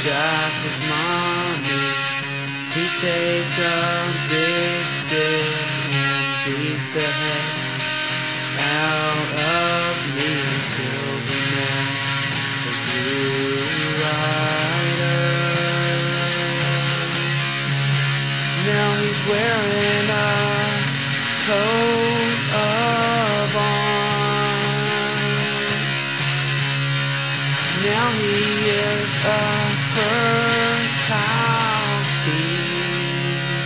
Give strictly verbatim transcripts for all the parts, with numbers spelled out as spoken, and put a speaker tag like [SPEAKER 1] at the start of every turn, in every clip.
[SPEAKER 1] Jack was mommy. He'd take a big stick and beat the head out of me until he met the Blue Rider. Now he's wearing a coat of arms. Now he is a fertile field.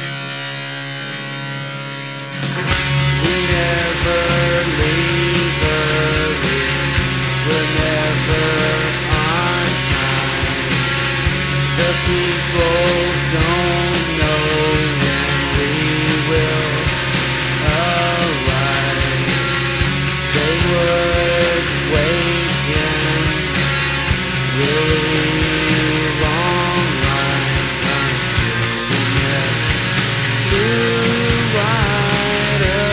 [SPEAKER 1] We never leave early, we're never on time. The people don't know when we will arrive. They would wait in really long lines until we met Blue Rider.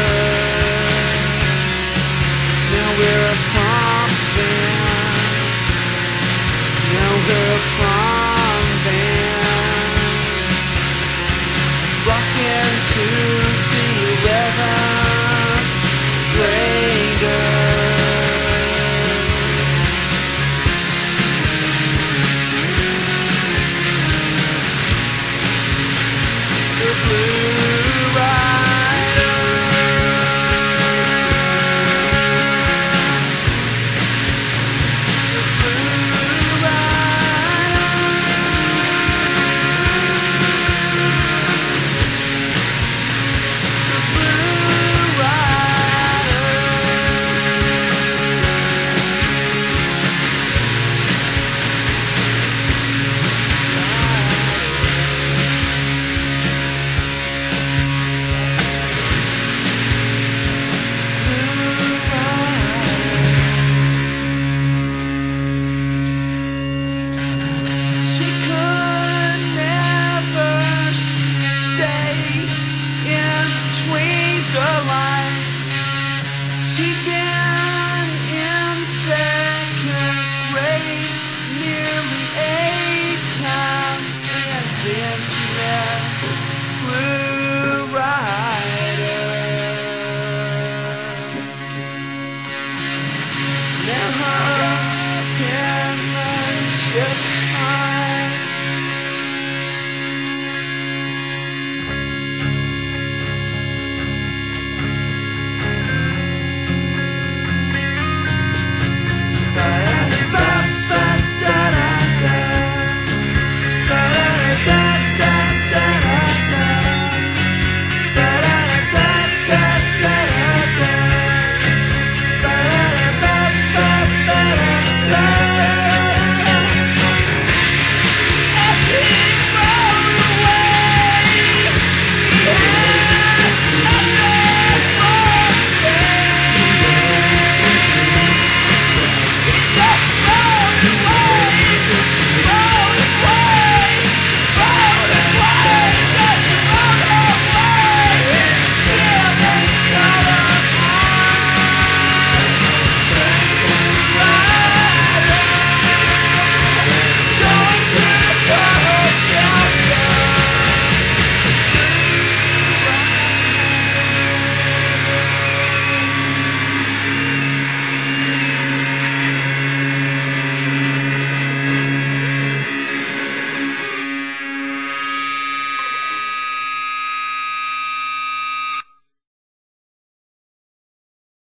[SPEAKER 1] Now we're a pop band. Now we're a prom band. Rockin' to the eleventh grader. The Blue Rider. The Blue Rider. The Blue Rider. She could never stay in between the lines. She'd been in second grade nearly eight times, and then she met Blue Rider. Now her penmanship